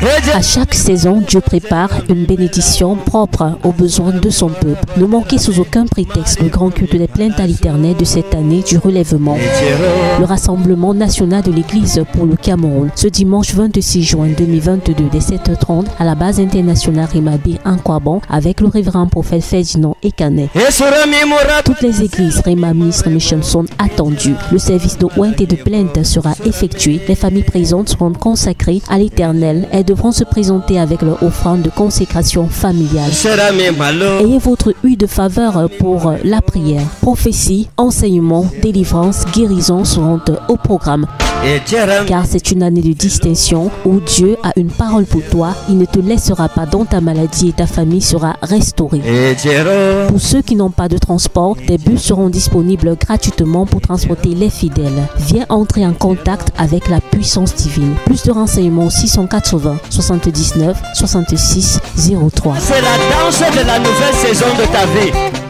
À chaque saison, Dieu prépare une bénédiction propre aux besoins de son peuple. Ne manquez sous aucun prétexte le grand culte des plaintes à l'Éternel de cette année du relèvement. Le rassemblement national de l'Église pour le Cameroun, ce dimanche 26 juin 2022 dès 7h30 à la base internationale Rimabé en Kwabon avec le révérend prophète Ferdinand Ekane. Toutes les églises Rimamistre Mission sont attendues. Le service de ointe et de plainte sera effectué. Les familles présentes seront consacrées à l'Éternel et devront se présenter avec leur offrande de consécration familiale. Ayez votre huile de faveur pour la prière. Prophétie, enseignement, délivrance, guérison seront au programme. Car c'est une année de distinction où Dieu a une parole pour toi. Il ne te laissera pas dans ta maladie et ta famille sera restaurée. Pour ceux qui n'ont pas de transport, des bus seront disponibles gratuitement pour transporter les fidèles. Viens entrer en contact avec la puissance divine. Plus de renseignements 680 79 66 03. C'est la danse de la nouvelle saison de ta vie.